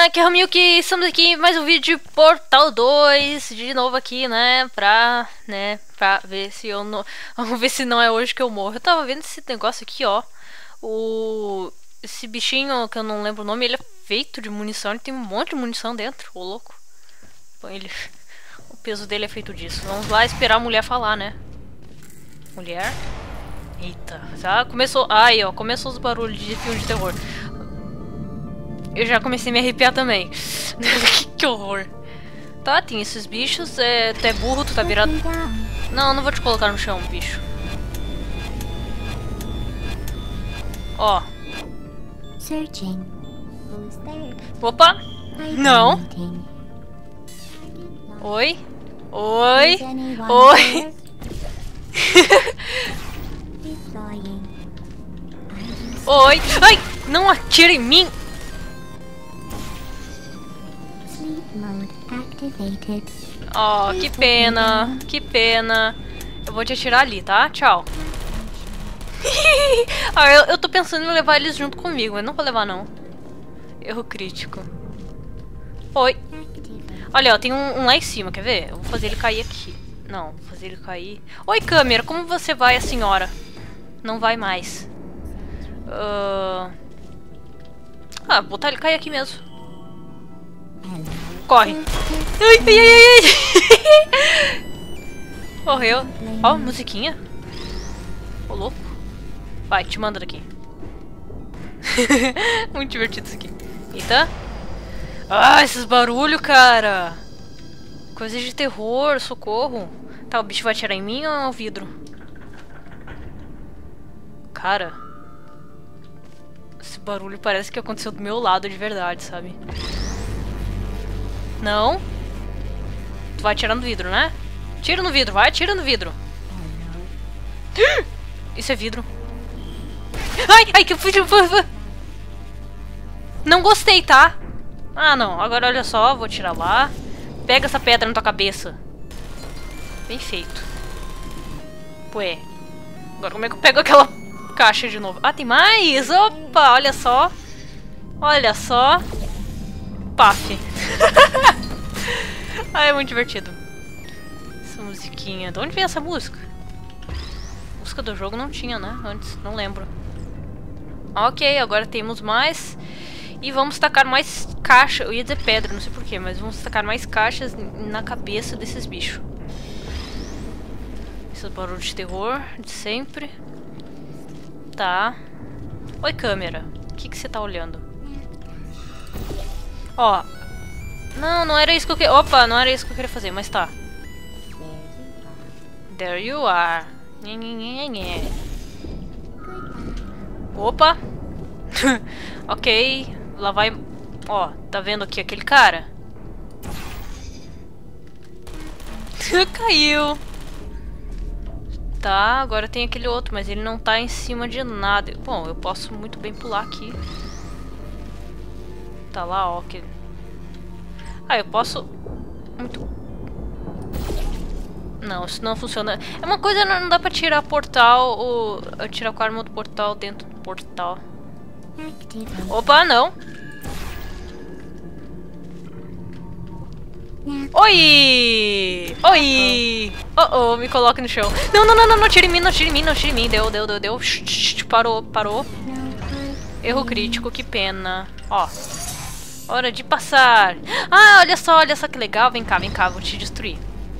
aqui é o Ramilk, estamos aqui em mais um vídeo de Portal 2, de novo aqui, pra ver se eu não... Vamos ver se não é hoje que eu morro. Eu tava vendo esse negócio aqui, ó. Esse bichinho, que eu não lembro o nome, ele é feito de munição, ele tem um monte de munição dentro, ô louco. Bom, o peso dele é feito disso. Vamos lá esperar a mulher falar, né? Mulher? Eita, já começou... Aí, ó, começou os barulhos de filme de terror. Eu já comecei a me arrepiar também. Que horror. Tá, tem esses bichos. Tu é burro, tu tá virado... Não vou te colocar no chão, bicho. Ó. Opa! Não! Oi? Oi? Oi? Oi! Ai! Não atira em mim! Oh, que pena, que pena. Eu vou te atirar ali, tá? Tchau. Eu tô pensando em levar eles junto comigo, mas não vou levar não. Erro crítico. Oi. Olha, ó, tem um lá em cima, quer ver? Eu vou fazer ele cair aqui. Não, vou fazer ele cair... Oi, câmera, como você vai, a senhora? Não vai mais. Vou botar ele cair aqui mesmo. Corre. Ai, ai, ai, ai. Morreu. Ó, musiquinha. Ô, louco. Vai, te manda daqui. Muito divertido isso aqui. Eita. Ah, esses barulhos, cara. Coisa de terror, socorro. Tá, o bicho vai atirar em mim ou é o vidro? Cara. Esse barulho parece que aconteceu do meu lado de verdade, sabe? Não. Tu vai atirar no vidro, né? Tira no vidro, vai, tira no vidro. Isso é vidro. Ai, ai, que eu fui... Não gostei, tá? Ah, não. Agora olha só, vou tirar lá. Pega essa pedra na tua cabeça. Bem feito. Ué. Agora como é que eu pego aquela caixa de novo? Ah, tem mais! Opa, olha só. Olha só. Paf. Ah, é muito divertido. Essa musiquinha. De onde veio essa música? Música do jogo não tinha, né? Antes, não lembro. Ok, agora temos mais. E vamos tacar mais caixa. Eu ia dizer pedra, não sei porquê, mas vamos tacar mais caixas na cabeça desses bichos. Esse barulho de terror de sempre. Tá. Oi, câmera. O que você tá olhando? Ó. Não era isso que eu queria... Opa, não era isso que eu queria fazer, mas tá. There you are. Opa. Ok. Lá vai... Ó, tá vendo aqui aquele cara? Caiu. Tá, agora tem aquele outro, mas ele não tá em cima de nada. Bom, eu posso muito bem pular aqui. Tá lá, ó. Ah, eu posso... Muito... Não, isso não funciona. É uma coisa, não dá pra tirar portal, tirar o arma do portal dentro do portal. Opa, não. Oi! Oi! Oh, me coloca no chão. Não tira em mim, não tira em mim, não tira em mim. Deu. Parou. Erro crítico, que pena. Ó. Hora de passar. Ah, olha só que legal. Vem cá, vou te destruir.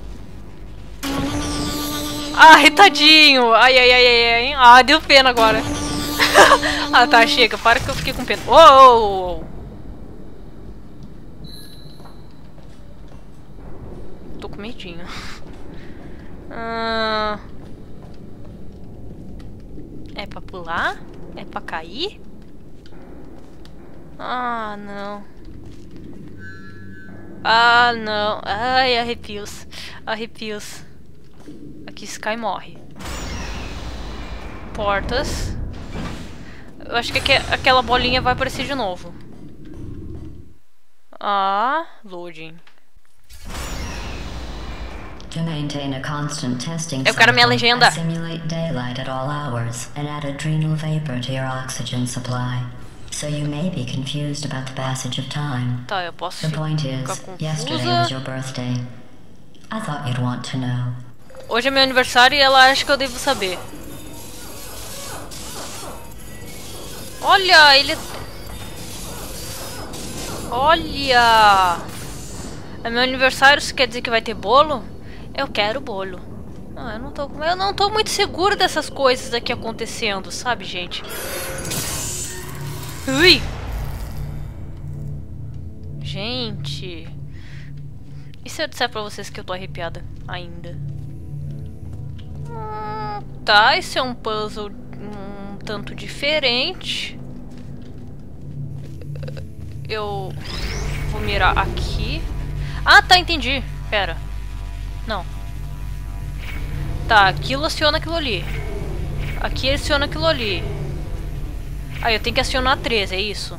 Ai, tadinho. Ai. Ah, deu pena agora. Ah, tá, chega. Para que eu fiquei com pena. Oh! Tô com medinho. É pra pular? É pra cair? Ah, não. Ah, não. Ai, arrepios. Aqui se cai, morre. Portas. Eu acho que aquela bolinha vai aparecer de novo. Ah, loading. Eu quero minha legenda. Simulate daylight at all hours and add adrenal vapor to your oxygen supply. So you may be confused about the passage of time. Tá, eu posso The point is, ficar yesterday confusa. was your birthday. I thought you'd want to know. Hoje é meu aniversário e ela acha que eu devo saber. Olha, ele... Olha! É meu aniversário, isso quer dizer que vai ter bolo? Eu quero bolo. Ah, eu não tô muito seguro dessas coisas aqui acontecendo, sabe, gente? Ui! Gente... E se eu disser pra vocês que eu tô arrepiada ainda? Tá, esse é um puzzle um tanto diferente. Eu vou mirar aqui. Ah, tá, entendi. Pera. Não. Tá, aquilo aciona aquilo ali. Aqui aciona aquilo ali. Aí eu tenho que acionar 3, é isso?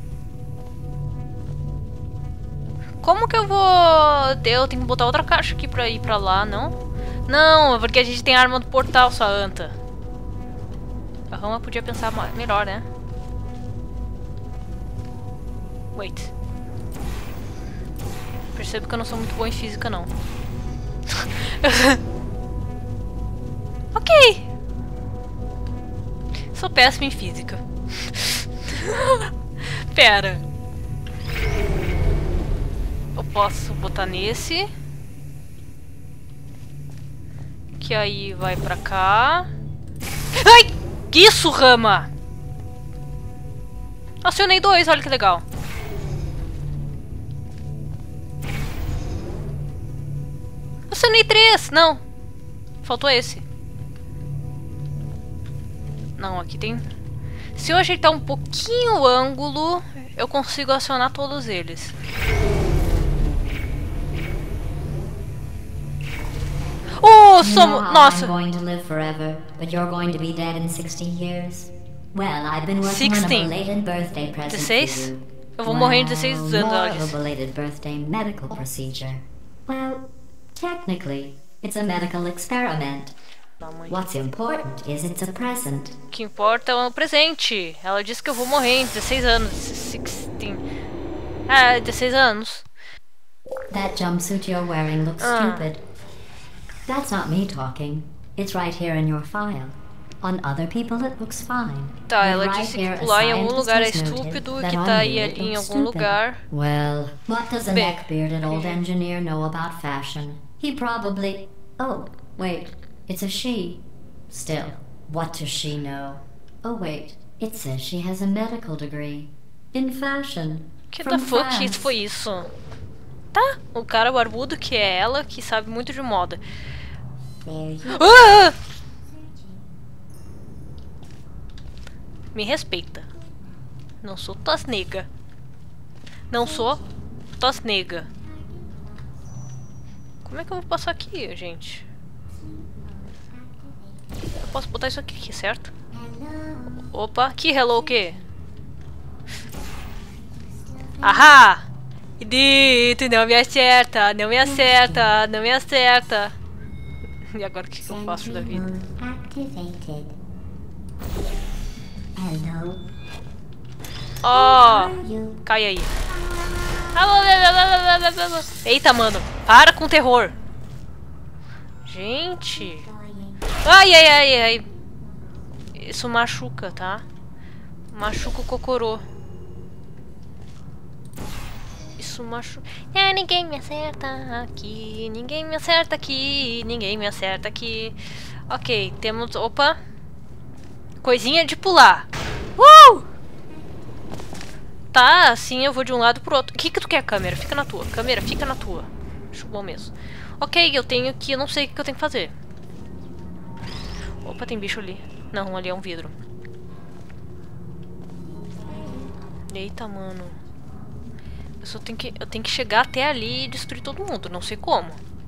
Como que eu vou... Eu tenho que botar outra caixa aqui pra ir pra lá, não? Não, é porque a gente tem a arma do portal, sua anta. A Rama podia pensar melhor, né? Wait. Percebo que eu não sou muito boa em física, não. Ok. Sou péssima em física. Pera. Eu posso botar nesse. Que aí vai pra cá. Ai! Que isso, Rama? Acionei 2, olha que legal. Acionei 3, não. Faltou esse. Não, aqui tem... Se eu ajeitar um pouquinho o ângulo, eu consigo acionar todos eles. Oh, somos... Nossa! 16? Eu vou morrer em 16 anos, ela disse. Well, technically, it's a medical experiment. What's important is it's a present. O que importa é o presente. Ela disse que eu vou morrer em 16 anos. 16. Ah, 16 anos. That jumpsuit you're wearing looks stupid. That's not me talking. It's right here in your file. On other people it looks fine. Tá, ela disse que pular em algum lugar é estúpido, que tá aí ali em algum lugar. Well, what does a neck-bearded old engineer know about fashion? He probably... Oh, wait. It's a she. Still, what does she know? Oh wait, it says she has a medical degree. In fashion. Que da fuck isso foi isso? Tá, o cara barbudo que é ela, que sabe muito de moda. Ah! Me respeita. Não sou tosnega. Não sou tosnega. Como é que eu vou passar aqui, gente? Eu posso botar isso aqui, certo? Opa, que hello o quê? Ahá! Dito, não me acerta, não me acerta, não me acerta. E agora o que eu faço da vida? Oh, cai aí. Eita, mano, para com o terror. Gente. Ai, ai, ai, ai. Isso machuca, tá? Machuca o cocorô. Isso machuca. Ah, ninguém me acerta aqui. Ninguém me acerta aqui. Ninguém me acerta aqui. Ok, temos... Opa. Coisinha de pular. Tá, assim eu vou de um lado pro outro. O que que tu quer, câmera? Fica na tua. Câmera, fica na tua. Acho bom mesmo. Ok, eu tenho que... Eu não sei o que eu tenho que fazer. Opa, tem bicho ali. Não, ali é um vidro. Eita, mano. Eu tenho que chegar até ali e destruir todo mundo. Não sei como.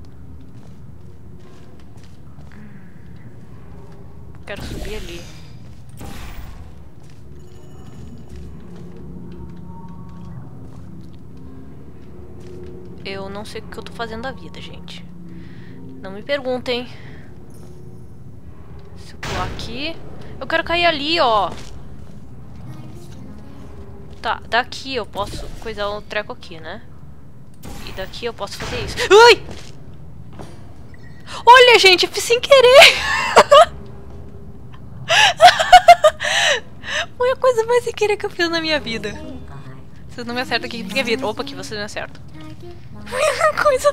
Quero subir ali. Eu não sei o que eu tô fazendo da vida, gente. Não me perguntem. Se eu pular aqui... Eu quero cair ali, ó. Tá, daqui eu posso coisar um treco aqui, né? E daqui eu posso fazer isso. Ai! Olha, gente, eu fiz sem querer! Foi a coisa mais sem querer que eu fiz na minha vida. Vocês não me acertam aqui porque é vidro. Opa, aqui vocês me acertam. Foi uma coisa...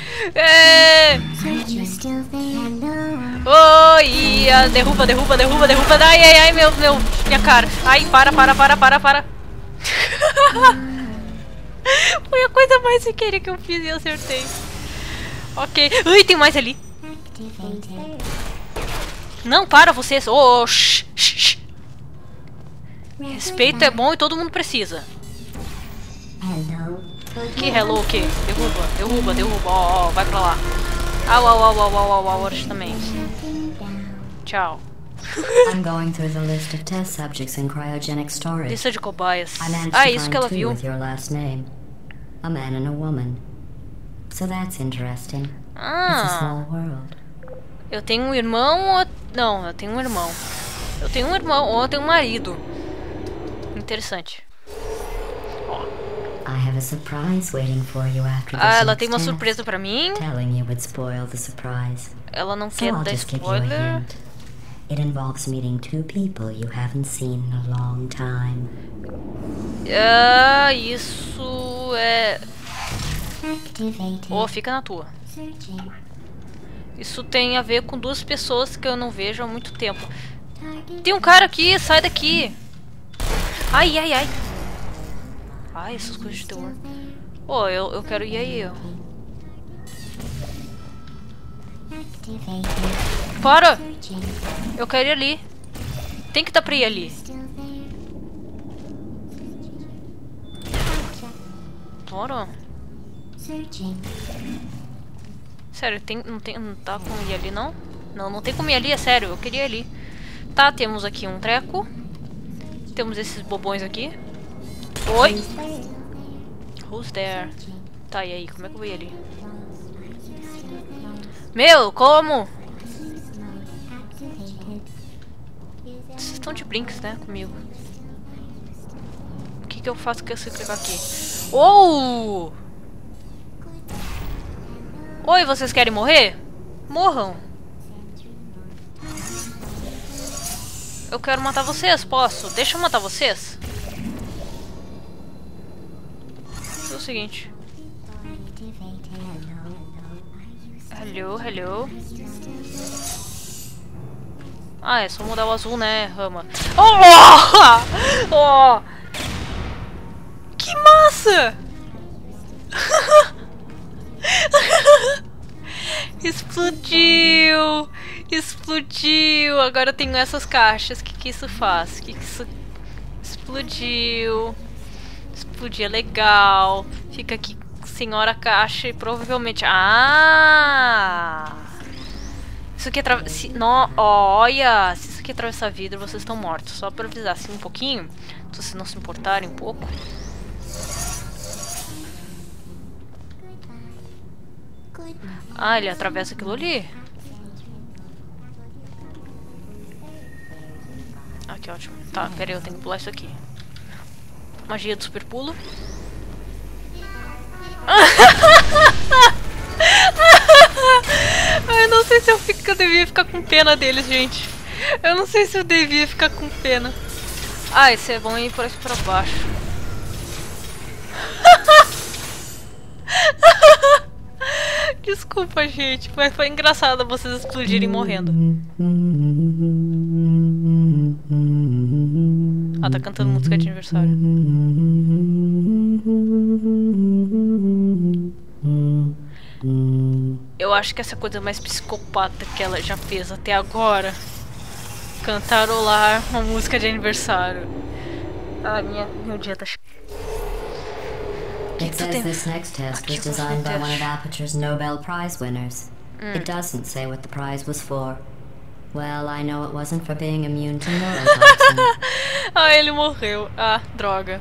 Oi! Derruba, derruba, derruba, derruba. Ai, ai, ai, minha cara. Ai, para. Foi a coisa mais sem querer que eu fiz e eu acertei. Ok. Ai, tem mais ali. Não, para vocês. Oh, shh, shh. Respeito é bom e todo mundo precisa. Que hello o quê? Derruba. Ó, vai pra lá. Au, também. Tchau. I'm going through the list of test subjects in cryogenic storage. Lista de cobaias. I managed Ah, to isso que find ela two viu. with your last name. A man and a woman. So that's interesting. It's a Ah, small world. eu tenho um irmão ou... Não, eu tenho um irmão. Eu tenho um irmão ou eu tenho um marido. Interessante. I have a surprise waiting for you after this Ah, ela next tem uma test. surpresa pra mim. Telling you would spoil the surprise. Ela não So quer I'll dar just give you a spoiler. hint. It involves meeting two people you haven't seen in a long time. Ah, isso é... Activated. Oh, fica na tua. Searching. Isso tem a ver com duas pessoas que eu não vejo há muito tempo. Target. Tem um cara aqui, sai daqui. Ai. Ai, essas coisas de terror. Oh, eu quero ir aí, ó. Activated. Para! Searching. Eu quero ir ali. Tem que dar pra ir ali. Still there. Para. Searching. Sério, não tá como ir ali, não? Não tem como ir ali, é sério. Eu queria ir ali. Tá, temos aqui um treco. Temos esses bobões aqui. Oi! Who's there? Tá, e aí? Como é que eu vou ir ali? Meu, como? Vocês estão de brinks, né, comigo. O que eu faço que eu clicar aqui? Oh! Oi, vocês querem morrer? Morram. Eu quero matar vocês, posso? Deixa eu matar vocês? É o seguinte. Hello. Ah, é só mudar o azul, né, Rama? Oh! Que massa! Explodiu! Agora eu tenho essas caixas. O que isso faz? Que isso... Explodiu, é legal. Fica aqui, senhora caixa, e provavelmente... Ah! Isso aqui atravessa... Olha! Se isso aqui atravessar vidro, vocês estão mortos. Só pra avisar assim um pouquinho, se vocês não se importarem um pouco. Ah, ele atravessa aquilo ali. Ah, que ótimo. Tá, pera aí, eu tenho que pular isso aqui. Magia do super pulo. Eu não sei se eu devia ficar com pena deles, gente. Eu não sei se eu devia ficar com pena. Ah, esse é bom ir por aqui pra baixo. Desculpa, gente, mas foi engraçado vocês explodirem morrendo. Ah, tá cantando música de aniversário. Eu acho que essa é a coisa mais psicopata que ela já fez até agora. Cantarolar uma música de aniversário. Ah, meu dia tá cheio. It says this next test was designed by one of Aperture's Nobel Prize winners. It doesn't say what the prize was for. Well, I know it wasn't for being immune to neurotoxin. Ah, ele morreu. Ah, droga.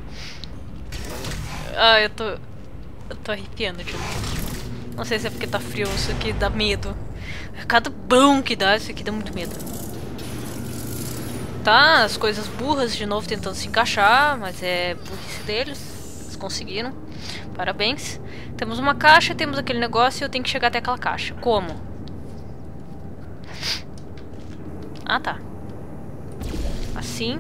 Ah, eu tô arrepiando de novo. Não sei se é porque tá frio, isso aqui dá medo. Cada bom que dá, isso aqui dá muito medo. tá? As coisas burras de novo tentando se encaixar, mas é burrice deles. Eles conseguiram. Parabéns. Temos uma caixa, temos aquele negócio e eu tenho que chegar até aquela caixa. Como? Ah, tá. Assim.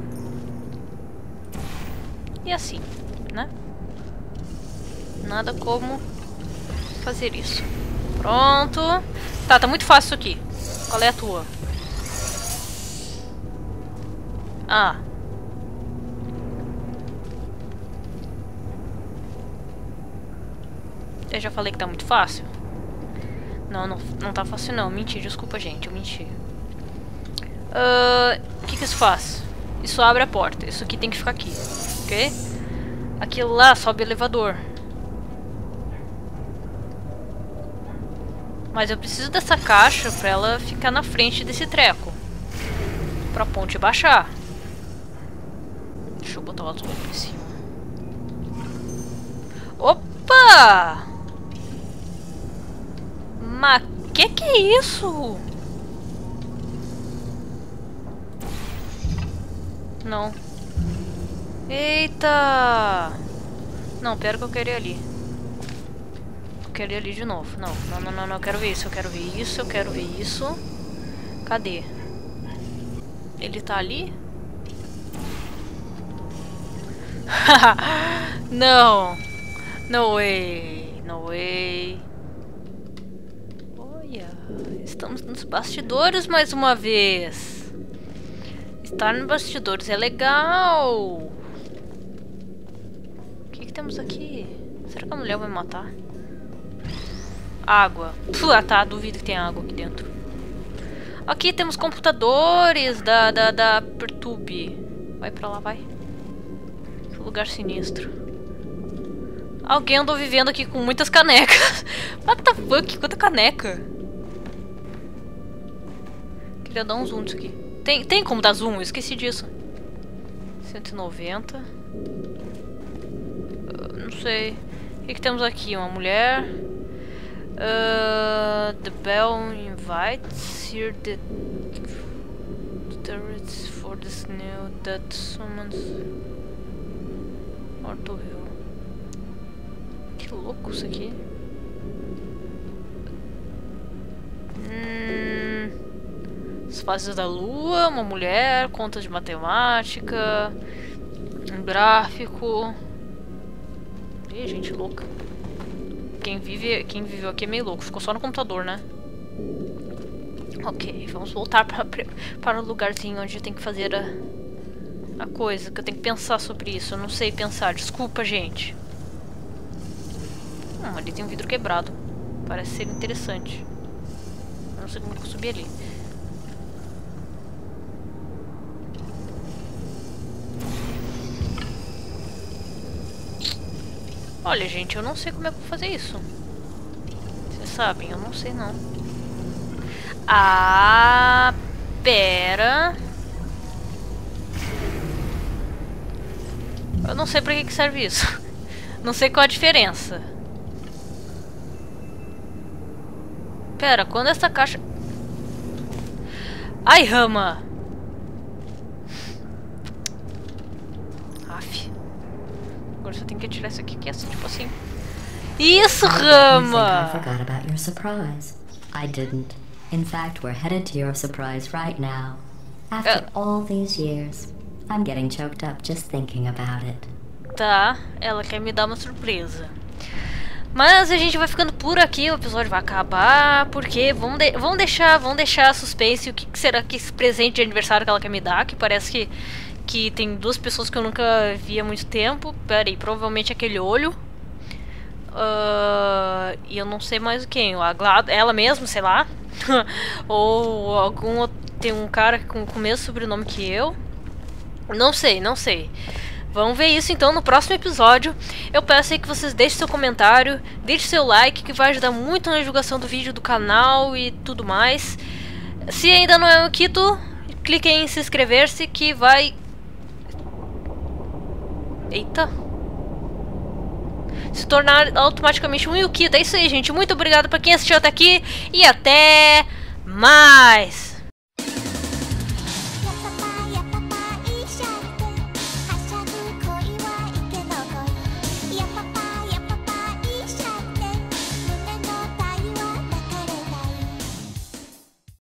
E assim, né? Nada como fazer isso. Pronto. Tá muito fácil isso aqui. Qual é a tua? Ah. Eu já falei que tá muito fácil. Não tá fácil não. Menti, desculpa, gente. Eu menti. O que isso faz? Isso abre a porta. Isso aqui tem que ficar aqui. Ok? Aquilo lá sobe o elevador. Mas eu preciso dessa caixa pra ela ficar na frente desse treco. Pra ponte baixar. Deixa eu botar o azul aqui em cima. Opa! Mas que é isso? Não. Eita! Não, pera que eu quero ir ali. Eu quero ir ali de novo. Não, eu quero ver isso, eu quero ver isso, eu quero ver isso. Cadê? Ele tá ali? Não! No way! No way! Olha, estamos nos bastidores mais uma vez. Estar nos bastidores é legal! O que temos aqui? Será que a mulher vai matar? Água. Ah tá, duvido que tenha água aqui dentro. Aqui temos computadores da Pertube. Vai pra lá, vai. Que lugar sinistro. Alguém andou vivendo aqui com muitas canecas. What the fuck? Quanta caneca. Queria dar um zoom nisso aqui. Tem como dar zoom? Eu esqueci disso. 190. Não sei. O que temos aqui? Uma mulher. The bell invites here the turrets for the snail that summons Orto Hill. Que louco isso aqui. As fases da lua, uma mulher, contas de matemática, um gráfico. Ih, gente louca. Quem viveu aqui é meio louco. Ficou só no computador, né? Ok, vamos voltar para o lugarzinho onde eu tenho que fazer a coisa. Que eu tenho que pensar sobre isso. Eu não sei pensar. Desculpa, gente. Ali tem um vidro quebrado. Parece ser interessante. Eu não sei como é que eu subi ali. Olha, gente, eu não sei como é que eu vou fazer isso. Vocês sabem, eu não sei não. Ah, pera. Eu não sei pra que serve isso. Não sei qual a diferença. Pera, quando essa caixa... Ai, Rama! Aff. Agora só tenho que tirar isso aqui, que é assim, tipo assim. Isso, Rama! I forgot about your surprise. I didn't. In fact, we're headed to your surprise right now. After all these years, I'm getting choked up just thinking about it. Tá, ela quer me dar uma surpresa. Mas a gente vai ficando por aqui, o episódio vai acabar, porque vamos deixar suspense o que será que esse presente de aniversário que ela quer me dar, que parece que tem duas pessoas que eu nunca vi há muito tempo. Pera aí, provavelmente aquele olho. E eu não sei mais quem, ela mesma, sei lá. Ou algum outro, tem um cara com o mesmo sobrenome que eu. Não sei. Vamos ver isso então no próximo episódio. Eu peço aí que vocês deixem seu comentário, deixem seu like, que vai ajudar muito na divulgação do vídeo do canal e tudo mais. Se ainda não é um Ukito, clique em se inscrever-se que vai... Eita! Se tornar automaticamente um Ukito. É isso aí, gente. Muito obrigado pra quem assistiu até aqui e até mais!